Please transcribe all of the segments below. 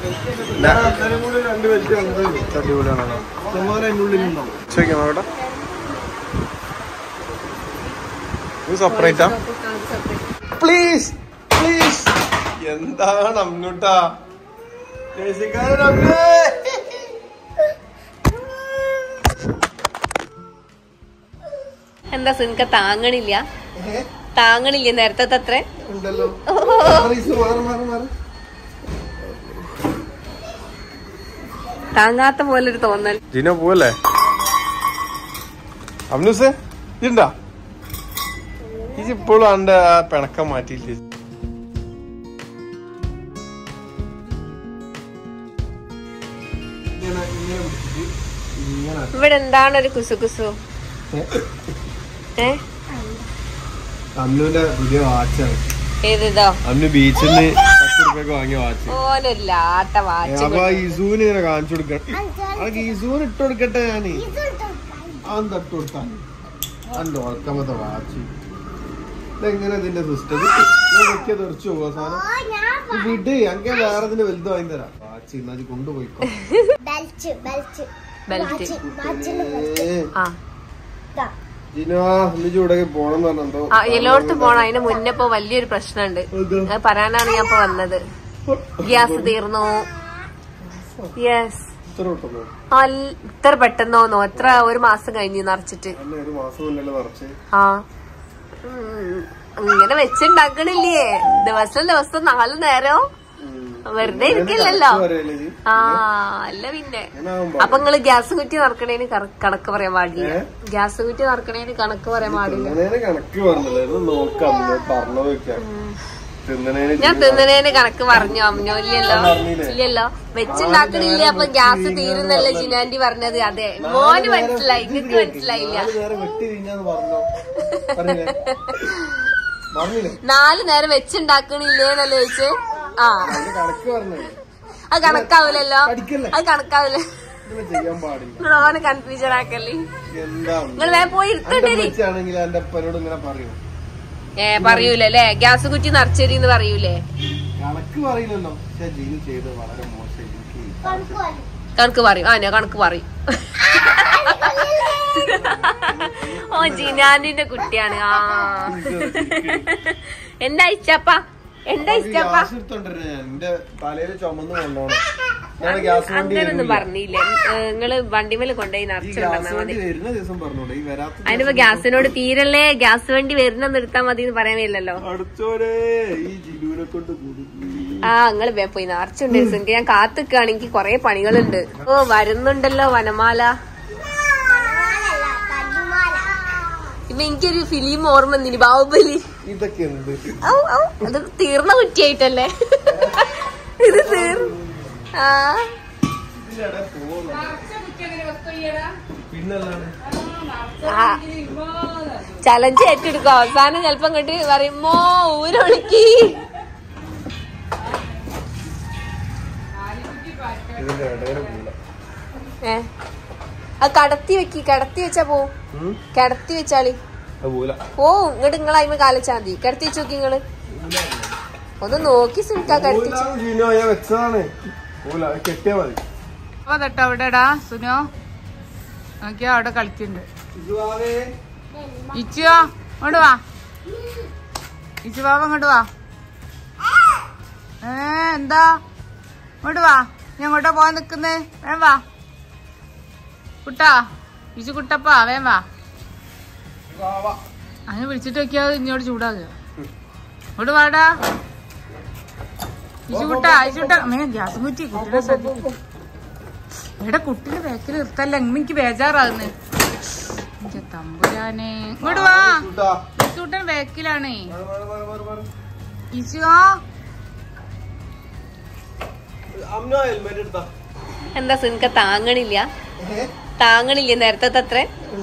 സെപ്പറേറ്റാ please please. എന്താണ് അമ്മൂട്ടാ എന്താ സുനിക്ക താങ്ങണില്ല താങ്ങണില്ലേ നേരത്തെ അത്ര താങ്ങാത്ത പോലൊരു തോന്നൽ. ജിനോ പോവല്ലേ അമ്നൂസേ ഇണ്ടാ ഇപ്പോഴും അവന്റെ ആ പിണക്കം മാറ്റിയില്ലേ? ഇവിടെ എന്താണ് ഒരു കുസുകുസു? അമ്നുവിന്റെ പുതിയ വാച്ചാണ്. ഏതോ അന്ന് ബീച്ചിൽ നിന്ന് 10 രൂപയ്ക്ക് വാങ്ങിയ വാച്ച്. ഓലാട്ട വാച്ച്. അപ്പൊ ഈസൂന് ഇങ്ങനെ കാണിച്ചു കൊടുക്കട്ടെ. അതൊക്കെ ഈസൂന് ഇട്ട് കൊടുക്കട്ടെ. ഞാന് അന്ന് തട്ട് കൊടുത്താ അന്റെ ഉറക്കമത്തെ വാച്ച്. ഇതെങ്ങനെ ഇതിന്റെ സിസ്റ്റം വെക്കിയ തെറിച്ചു പോവാ സാധനം. വിട് അങ്ങനെ വേറെ ഇതിന്റെ വലുത് വാങ്ങി തരാം. വാച്ച് ഇന്നാ കൊണ്ടുപോയിക്കോ. എല്ലായിടത്തും പോണം. അതിന് മുന്നേ ഇപ്പൊ വലിയൊരു പ്രശ്നമുണ്ട്. അത് പറയാനാണ് ഞാൻ ഇപ്പൊ വന്നത്. ഗ്യാസ് തീർന്നു. യെസ് ഇത്ര പെട്ടെന്നോന്നോ? എത്ര ഒരു മാസം കഴിഞ്ഞു നിറച്ചിട്ട്. ആ ഇങ്ങനെ വെച്ചുണ്ടാക്കണില്ലേ ദിവസം 4 നേരം? വെറുതെ ഇരിക്കില്ലല്ലോ. ആ അല്ല പിന്നെ. അപ്പൊ നിങ്ങള് ഗ്യാസ് കുറ്റി നിറക്കണേന് കണക്ക് പറയാൻ പാടില്ല. ഗ്യാസ് കുറ്റി നിറക്കണേന് കണക്ക് പറയാൻ പാടില്ല. ഞാൻ തിന്നണേന് കണക്ക് പറഞ്ഞു അമ്മോ. ഇല്ലല്ലോ വെച്ചുണ്ടാക്കണില്ലേ അപ്പൊ ഗ്യാസ് തീരുന്നല്ലേ ജിനാൻഡി പറഞ്ഞത്. അതെ മോന് മനസ്സിലായി, നിനക്ക് മനസ്സിലായില്ല. 4 നേരം വെച്ചുണ്ടാക്കണില്ലേന്നല്ലേ ചോദിച്ചു. ആ അത് കണക്കാവൂലല്ലോ. അത് കണക്കാവില്ല. ഓന് കൺഫ്യൂഷൻ ആക്കല്ലേ. നിങ്ങൾ വേഗം പോയി ഇരുത്തണ്ടേ. പറയൂലേ ഗ്യാസ് കുറ്റി നിറച്ചേരിന്ന് പറയൂലേ? കണക്ക് പറയും. ആ ഞാൻ കണക്ക് പറയും. ഓ ജിനാനിന്റെ കുട്ടിയാണ്. ആ എന്താ ഇച്ചപ്പ? എന്താ ഇച്ചപ്പ? അങ്ങനൊന്നും പറഞ്ഞില്ല. നിങ്ങള് വണ്ടിമേല് കൊണ്ടുപോയി നിറച്ചിട്ടുണ്ടെന്നാ മതി. അതിനിപ്പോ ഗ്യാസിനോട് തീരല്ലേ ഗ്യാസ് വണ്ടി വരുന്ന നിർത്താൻ മതി എന്ന് പറയാൻ പറ്റില്ലല്ലോ. ആ നിങ്ങള് പോയി നിറച്ചുണ്ട്. ഞാൻ കാത്തിക്കാണ്. എനിക്ക് കൊറേ പണികളുണ്ട്. ഓ വരുന്നുണ്ടല്ലോ വനമാല. ഇപ്പൊ എനിക്കൊരു ഫിലിം ഓർമ്മ വന്നിന്, ബാഹുബലി. ഇതൊക്കെ അത് തീർന്ന കുറ്റിയായിട്ടല്ലേ ഇത് തീർന്നു. ആ ചലഞ്ച് ഏറ്റെടുക്കും. അവസാനം ചെലപ്പോ ഇങ്ങോട്ട് പറയുമ്പോ ഊരൊളുക്കി. അത് കടത്തി വെച്ചാ പോവും. കിടത്തി വെച്ചാളി പോവും. ഇങ്ങോട്ട് നിങ്ങൾ അതിന് കാലച്ചാ മതി. കിടത്തി വെച്ച് നോക്കി നിങ്ങള് ഒന്ന് നോക്കി സുനിക്കാ. കിടത്തി അവിടെടാ സുനോ നോക്കിയാ അവിടെ കളിക്കുന്നുണ്ട്. ഇച്ചുവാ ഇങ്ങോട്ട് വാ. ഇച്ചു ബാബ ഇങ്ങോട്ട് വാ. എന്താ ഇങ്ങോട്ട് വാ. ഞാൻ ഇങ്ങോട്ടാ പോവാൻ നിക്കുന്നേ. വേം വാ കുട്ടാ. ഇച്ചു കുട്ടപ്പാ വേം വാ. അതിനെ വിളിച്ചിട്ട് നോക്കിയാ ഇഞ്ഞോട് ചൂടാകുക. ഇങ്ങോട്ട് വാടാ ഇച്ചു കുട്ടാ. ഇച്ചുട്ടാ ഗ്യാസ് കുറ്റി കുട്ടിനെ ശ്രദ്ധിക്കും. എടാ കുട്ടിനെ ബാക്കിൽ നിർത്തല്ല. എനിക്ക് ബേജാറാകുന്നേ. തമ്പുരാനെ ഇങ്ങോട്ട് വാ. ഇച്ചൂട്ടൻ ബാക്കിലാണേ. ഇച്ചു എന്താ സുനിക്ക താങ്ങണില്ല? താങ്ങണില്ലേ നേരത്തെ അത്ര?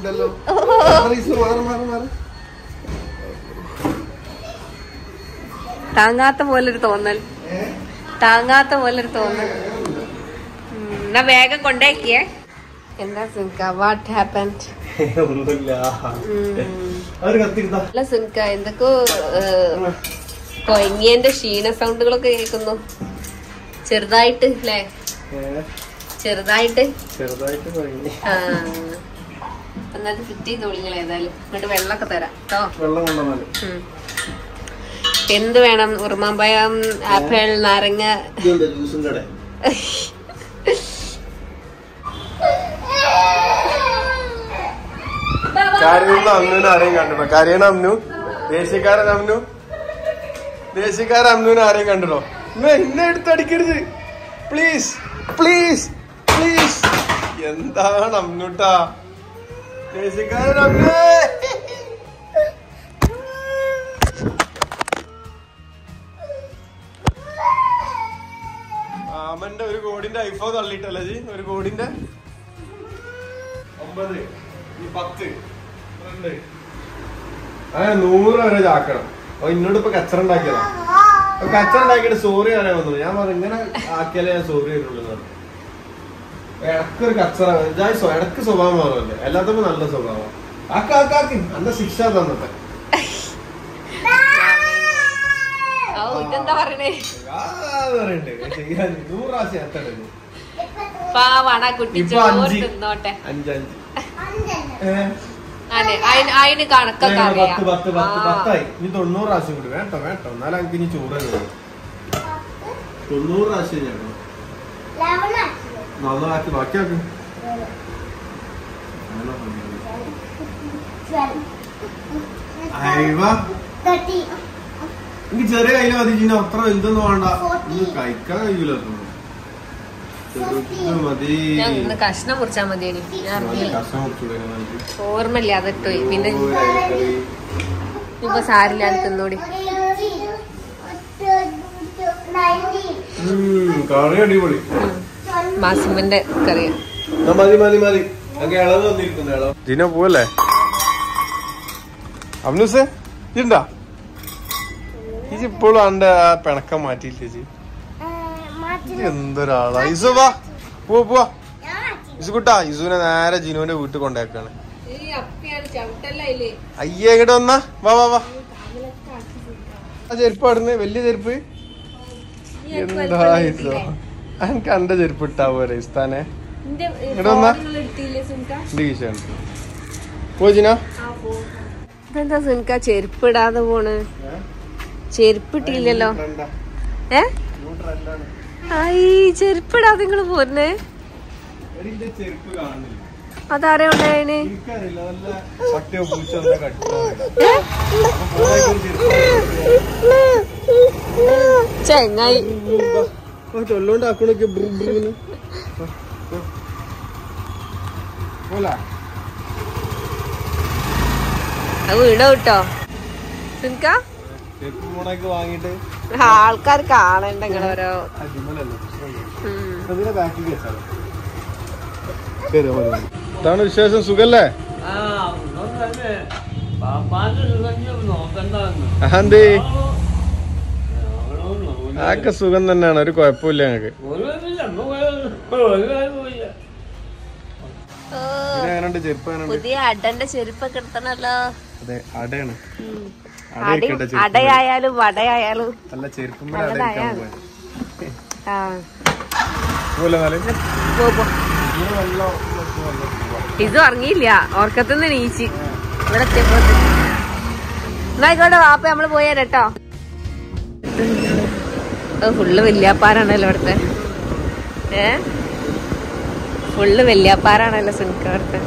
താങ്ങാത്ത പോലൊരു തോന്നൽ. താങ്ങാത്ത പോലൊരു തോന്നൽ. എന്നാ വേഗം കൊണ്ടേക്കിയേ. എന്താ സുനിക്ക വാട്ട് ഹാപ്പൻഡ്? അല്ല സുനിക്ക എന്തൊക്കെ കൊയങ്ങിയന്റെ ക്ഷീണ സൗണ്ടുകളൊക്കെ കേൾക്കുന്നു. ചെറുതായിട്ട് അല്ലേ? ചെറുതായിട്ട് എന്നാലും ഫിറ്റ് ചെയ്ത് ഒളിങ്ങൾ ഏതായാലും എന്നിട്ട് വെള്ളമൊക്കെ തരാം കേട്ടോ. എന്ത് വേണം? ഉറുമാമ്പഴം, ആപ്പിൾ, നാരങ്ങ. അമ്നുവിനെ ആരെയും കണ്ടിട്ടോ? കരയണ അമ്നു, ദേശീയക്കാരൻ അമ്നു, ദേശീയക്കാരൻ അമ്നുവിനെ ആരെയും കണ്ടിട്ടോ? എന്നെ എടുത്തടിക്കരുത് പ്ലീസ് പ്ലീസ് പ്ലീസ്. എന്താണ് അമ്നുട്ടാ? ദേശീയക്കാരൻ അമ്നു. മാമന്റെ 1 കോടിന്റെ ഐഫോൺ തള്ളിട്ടല്ലേ ജി? 1 കോടിന്റെ 9 10 2 അങ്ങനെ 100 വരെ ചാക്കണം. അപ്പൊ എന്നോട് ഇപ്പൊ കച്ചറ ഉണ്ടാക്കിയതാ. കച്ചറ ഉണ്ടാക്കിയിട്ട് സോറി അറിയാൻ വന്നു. ഞാൻ പറഞ്ഞു ഇങ്ങനെ ആക്കിയാലേ ഞാൻ സോറി ആയിട്ടുള്ളൂ. ഇടക്കൊരു കച്ചറ ഇടക്ക് സ്വഭാവം മാറുമല്ലേ? എല്ലാത്തപ്പോ നല്ല സ്വഭാവം. ആക്കാക്കി നല്ല ശിക്ഷ തന്നത്തെ. ഇതെന്താ പറയണേ? പറയണ്ടേ ചെയ്യാൻ 100 പ്രാവശ്യം എത്തണ്ടത്. തിന്നോട്ടെ. 5 അതിന് കണക്കൊക്കെ 10 ഇനി 90 പ്രാവശ്യം കൂടി വേട്ടോ വേട്ടോ. എന്നാലും എനിക്ക് ഇനി ചോറ് 90 പ്രാവശ്യം ചേട്ടോ. നന്നാക്കി ബാക്കിയാക്കും. എനിക്ക് ചെറിയ കയ്യില് മതി ജീന. അത്ര വലുതൊന്നും വേണ്ട. കഴിക്കാൻ കഴിയൂല. മതി. കഷ്ണം മുറിച്ചാ മതി. ഓർമ്മയില്ല അതിട്ടോ. പിന്നെ ഇപ്പൊ സാരില്ല തിന്നോടി. കറി അടിപൊളി. മാസിമന്റെ കറിയാ. മതി മതി മതി. ഇളവ് വന്നിരിക്കുന്നു. ഇളവ് ജീന പോവല്ലേ? അമ്നൂസേ ഇണ്ടാ? ഇപ്പോഴും അന്റെ ആ പിണക്കം മാറ്റിയില്ലേ ചേച്ചി? എന്തൊരാളാ. ഇസു വാ പോവാ. ഇസു കുട്ടാ ഇസുവിനെ നേരെ ജിനുവിന്റെ വീട്ടിൽ കൊണ്ടേക്കാണ്. അയ്യേ ഇങ്ങോട്ട് വന്നാ. വാ വാ വാ. ആ ചെരുപ്പ് ആടുന്ന് വലിയ ചെരുപ്പ്. എന്താ ഇസോ എനിക്ക് അന്റെ ചെരുപ്പ് ഇട്ടാ പോരെ ഇസ്ഥാനെ? ഇങ്ങോട്ട് വന്നാ. പോജിന ഇതെന്താ സുനിക്ക ചെരുപ്പ് ഇടാതെ പോണ്? ചെരുപ്പിട്ടില്ലല്ലോ. ചെരുപ്പിടാതെ നിങ്ങള് പോരുന്നേ? അതാരെ ഉണ്ടായതിന്? ചെങ്ങായി ചൊല്ലോണ്ടാക്കണൊക്കെ വീടോ കിട്ടോ സുനിക്ക? വാങ്ങിട്ട് ആൾക്കാർ കാണണ്ട ഓരോ. എന്താണ് വിശേഷം? സുഖല്ലേ? അതെന്തേ? ആക്കെ സുഖം തന്നെയാണ്. ഒരു കുഴപ്പമില്ല ഞങ്ങക്ക്. പുതിയ അടന്റെ ചെരുപ്പൊക്കെ എടുത്തണല്ലോ. അതെ അടയാണ്. അടയായാലും വടയായാലും നല്ല ചെരുപ്പ്. ഇത് ഉറങ്ങിയില്ല. ഉറക്കത്തിന്ന് നീച്ച് ഇവിടെ എത്തിയപ്പോ എന്നായിക്കോട്ടെ വാപ്പ നമ്മള് പോയാലോ. ഫുള്ള് വല്യാപ്പാരാണല്ലോ ഇവിടുത്തെ. ഫുള്ള് വല്യാപ്പാരാണല്ലോ സുനിക്ക ഇവിടുത്തെ.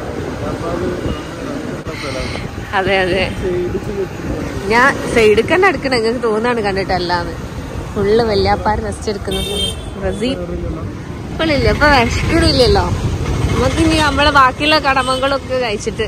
അതെ അതെ. ഞാൻ സൈഡിക്കന്നെ എടുക്കണ നിങ്ങൾക്ക് തോന്നാണ് കണ്ടിട്ടല്ലാന്ന്. ഫുള്ള് വല്യാപ്പാര് റെസ്റ്റ് എടുക്കുന്ന ബ്രസീൽ ഇപ്പോഴില്ല. ഇപ്പൊ വിഷക്കിറില്ലല്ലോ. നമുക്കിനി നമ്മളെ ബാക്കിയുള്ള കടമകളൊക്കെ കഴിച്ചിട്ട്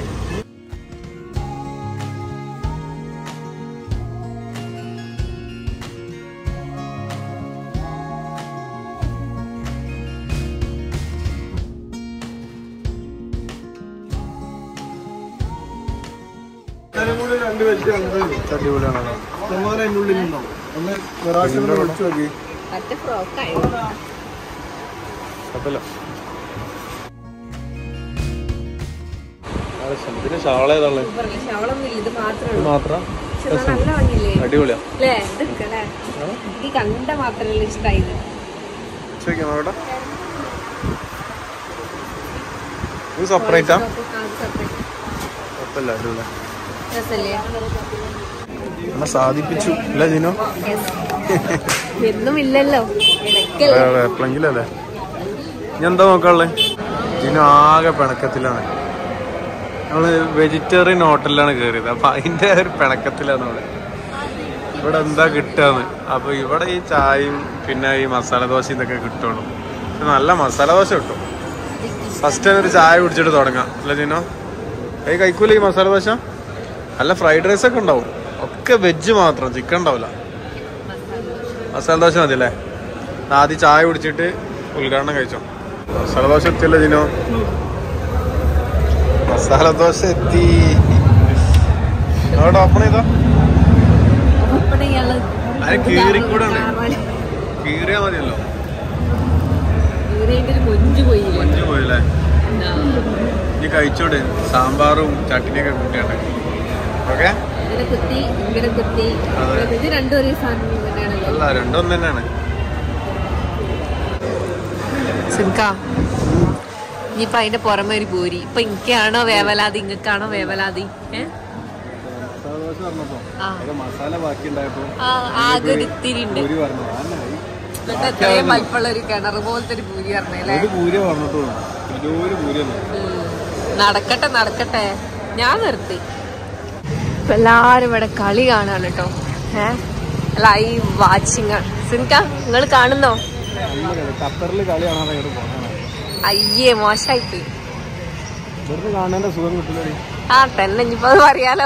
അടിപൊളിയാ. കണ്ട മാത്രല്ല ഇഷ്ടായത്. ചോദിക്കാം നോക്കട്ടെ. ഇത് സെപ്പറേറ്റാ? കുഴപ്പമില്ല അല്ലേ? നമ്മളെ സാധിപ്പിച്ചു അല്ലേ ജിനു? എപ്പോഴെങ്കിലും അല്ലേ? ഇനി എന്താ നോക്കാനുള്ളത്? ജിനു ആകെ പിണക്കത്തിലാണ്. നമ്മള് വെജിറ്റേറിയൻ ഹോട്ടലിലാണ് കയറിയത്. അപ്പൊ അതിന്റെ ഒരു പിണക്കത്തിലാണ് അവിടെ. ഇവിടെ എന്താ കിട്ടാന്ന്. അപ്പൊ ഇവിടെ ഈ ചായയും പിന്നെ ഈ മസാല ദോശ ഇതൊക്കെ കിട്ടുള്ളൂ. പക്ഷെ നല്ല മസാല ദോശ കിട്ടും. ഫസ്റ്റ് ഒരു ചായ കുടിച്ചിട്ട് തുടങ്ങാം അല്ലേ ജിനോ? കഴിക്കൂല ഈ മസാല ദോശ? നല്ല ഫ്രൈഡ് റൈസ് ഒക്കെ ഉണ്ടാവും. ഒക്കെ വെജ് മാത്രം, ചിക്കൻ ഉണ്ടാവില്ല. മസാല ദോശ മതി അല്ലേ? ആദ്യം ചായ കുടിച്ചിട്ട് ഉദ്ഘാടനം കഴിച്ചോ. മസാല ദോശ എത്തിയല്ലേ ജിനോ? മസാല ദോശ എത്തി. അവിടെ ഓപ്പൺ ചെയ്തോ? അതിന് കീറിക്കൂടെ കീറിയാ മതിയല്ലോ. കൊഞ്ചു പോയില്ലേ? ഇനി കഴിച്ചോട്. സാമ്പാറും ചട്നിയൊക്കെ കൂട്ടിയാണ്. ഓക്കെ അല്ല രണ്ടും തന്നെയാണ്. ഇനിയിപ്പൊ അതിന്റെ പുറമെ ഒരു പൂരി. ഇപ്പൊ എനിക്കാണോ വേവലാതി ഇങ്ങക്കാണോ വേവലാതി? മസാല ബാക്കി ആകെ ഒരു ഇത്തിരി ഉണ്ട്. എത്രയും വലിപ്പമുള്ള ഒരു കിണർ പോലത്തെ ഒരു പൂരി പറഞ്ഞല്ലേ? നടക്കട്ടെ നടക്കട്ടെ, ഞാൻ നിർത്തി. ഇപ്പൊ എല്ലാരും ഇവിടെ കളി കാണാണ് കേട്ടോ. Live watching. സിൻക നിങ്ങൾ കാണുന്നോ? ഖത്തറില് കളി കാണാൻ അയ്യേ മോശായിപ്പോയി. കാണാൻ സുഖം കിട്ടില്ല. ആ തന്നെ ഇനിയിപ്പോ അത് പറയാലോ.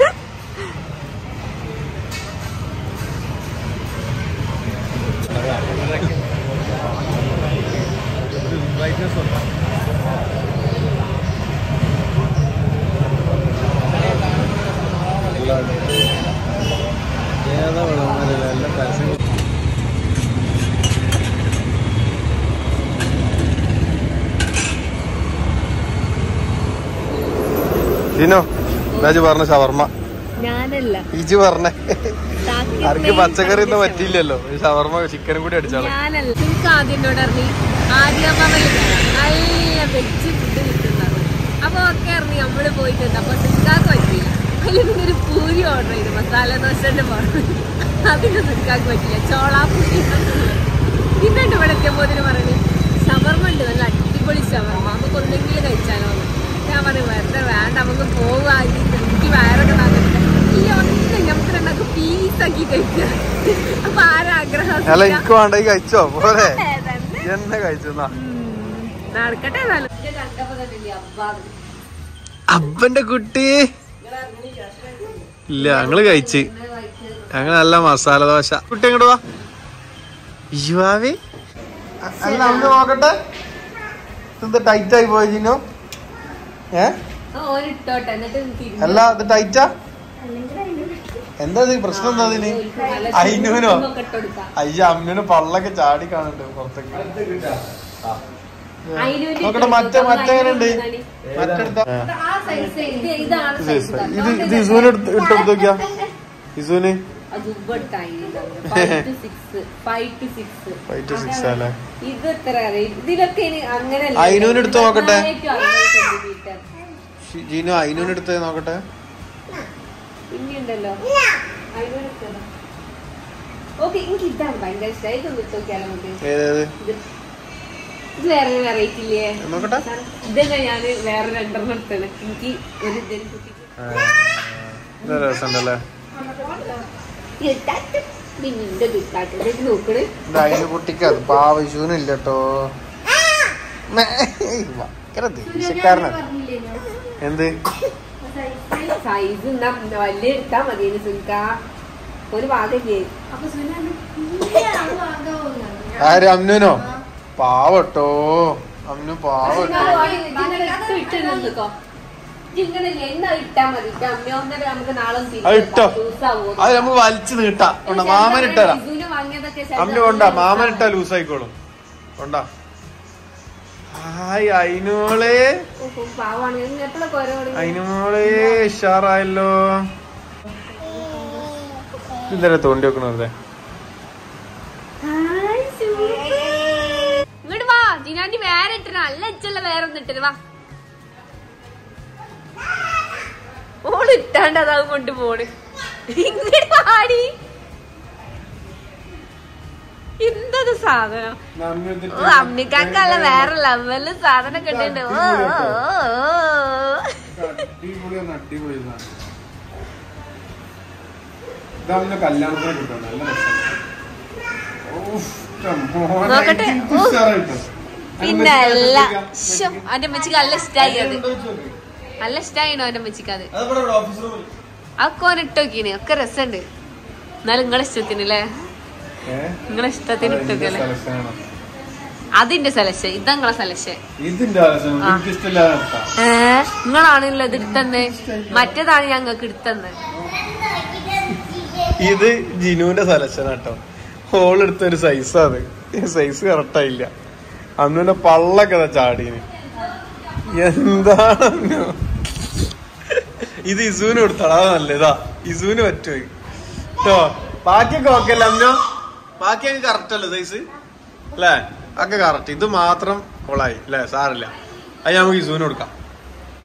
ജിനോ രാജു പറഞ്ഞ ഷവർമ്മ. ഞാനല്ല ഇജു പറഞ്ഞേ. ആർക്ക് പച്ചക്കറി ഒന്നും പറ്റിയില്ലല്ലോ. ഷവർമ്മ ചിക്കനും കൂടി അടിച്ചാലോ. ഞാനല്ല. എനിക്ക് ആദ്യം എന്നോട് അറിഞ്ഞു ആദ്യമ്മയിൽ നല്ല വെജ് ഫുഡ് കിട്ടുന്നത്. അപ്പൊ ഒക്കെ അറിഞ്ഞു നമ്മള് പോയിട്ടുണ്ട്. അപ്പൊ സിക്കാക്ക് പറ്റിയില്ല. അതിൽ പിന്നെ ഒരു പൂരി ഓർഡർ ചെയ്തു, മസാല ദോശന്റെ പറഞ്ഞു. അതിന് സിക്കാക്ക് പറ്റില്ല. ചോളാപ്പൂരി. പിന്നെ ഇവിടെ എത്തിയപ്പോൾ പറഞ്ഞു ഷവർമ്മ ഉണ്ട്, നല്ല അടിപൊളി ഷവർമ്മ, നമുക്ക് ഒന്നെങ്കിലും കഴിച്ചാലോ. ഞാൻ പറഞ്ഞു വെറുതെ വേണ്ട, നമുക്ക് പോവുക, എനിക്ക് വയറൊക്കെ നടന്നിട്ട് ഈ ഒന്നും നമുക്ക് രണ്ടാൾക്ക് പീസാക്കി കഴിക്കുക. അപ്പൊ ആരാഗ്രഹം കഴിച്ചോ പോലെ നടക്കട്ടെ. അബ്ബന്റെ കുട്ടി ഇല്ല, ഞങ്ങള് കഴിച്ച്. ഞങ്ങൾ നല്ല മസാല ദോശ. കുട്ടി എങ്ങോട്ട് വാ. യുവാവി അല്ല അന്ന് നോക്കട്ടെ. ഇത് ടൈറ്റ് ആയി പോയി ജിനോ. അല്ല ഇത് ടൈറ്റാ? എന്താ പ്രശ്നം? എന്താ അതിന്? അയിനൂനോ? അയ്യ അമ്മിന് പള്ളൊക്കെ ചാടി കാണുന്നുണ്ട് പുറത്തേക്ക്. നോക്കട്ടെ മറ്റെങ്ങനെ ഉണ്ട്? മറ്റെടുത്ത ഇത് ഇസുവിന് ഇട്ടെടുത്ത് നോക്കിയാ. ഇസുവിന് 5 to 6 അല്ലേ? അയിനൂന് എടുത്ത് നോക്കട്ടെ. ജീനു അയിനൂന് എടുത്ത് നോക്കട്ടെ. പിന്നെയുണ്ടല്ലോ ഏത് ഇത് വേറെ വെറൈറ്റി ഇല്ലേ? ഇതന്നെ ഞാൻ വേറെ രണ്ടെണ്ണം എടുത്തത്. എനിക്ക് ഒരു രസമുണ്ടല്ലേ? കുട്ടിക്ക് അത് പാവശ്യൂനില്ല കേട്ടോ. എന്ത് സൈസ് വലിയ എടുത്താ മതി. ഒരു ഭാഗല്ലേ ആര്? അമ്നുനോ? പാവട്ടോ അമ്നു, പാവട്ടോ. അത് നമുക്ക് വലിച്ചു നീട്ടാ. മാമനിട്ടാ അമ്നു കൊണ്ടാ. മാമനിട്ടാ ലൂസായിക്കോളും. കൊണ്ടാ. ഹായ് അയിനോളെ. അയിനോളെ ഉഷാറായല്ലോ. ഇന്നലെ തോണ്ടി വെക്കണേ. അനി വേറെ ഇട്ടിട്ട് നല്ല ഇച്ചുള്ള വേറെ ഒന്നും ഇട്ടിട്ട് വാ. ഓള് ഇട്ടാണ്ട് അതാവും കൊണ്ട് പോണ്. ഇങ്ങോട്ട് പാടി എന്തത് സാധനം. ഓ അമ്മിക്കാക്കല്ല വേറെ ലെവല് സാധനം കിട്ടിണ്ട്. ഓ നോക്കട്ടെ. പിന്നെ അല്ല എന്റെ അമ്മച്ചിക്ക് നല്ല ഇഷ്ടായി. അത് നല്ല ഇഷ്ടായിണോ എന്റെ അമ്മച്ചിക്ക്? അത് അതൊക്കെ ഓൻ ഇട്ടോക്കീന്. ഒക്കെ രസമുണ്ട്. എന്നാലും നിങ്ങളെ ഇഷ്ടത്തിനല്ലേ, നിങ്ങളെ ഇഷ്ടത്തിന് ഇട്ടോക്കല്ലേ. അതിന്റെ സെലക്ഷൻ, ഇതാ നിങ്ങളെ സെലക്ഷൻ. നിങ്ങളാണല്ലോ ഇത് എടുത്തന്നെ, മറ്റേതാണ് ഞങ്ങൾക്ക് എടുത്തന്നെ. ഇത് ജിനുവിന്റെ സെലക്ഷൻ കേട്ടോ. ഹോളെടുത്തൊരു സൈസാണ്. സൈസ് കറക്റ്റായില്ല. അന്ന് തന്നെ പള്ളൊക്കെ ചാടീന്. എന്താണ് ഇത്? ഇസൂന് കൊടുത്താടാ നല്ലതാ. ഇസൂന് പറ്റുമോ കേട്ടോ? ബാക്കിയൊക്കെ ഓക്കെ അല്ലേ അമ്മ? ബാക്കിയൊക്കെ കറക്റ്റ് അല്ലേ സൈസ് അല്ലേ? ഒക്കെ കറക്റ്റ്. ഇത് മാത്രം കൊളായി അല്ലേ? സാറില്ല. അത് നമുക്ക് ഇസൂന് കൊടുക്കാം.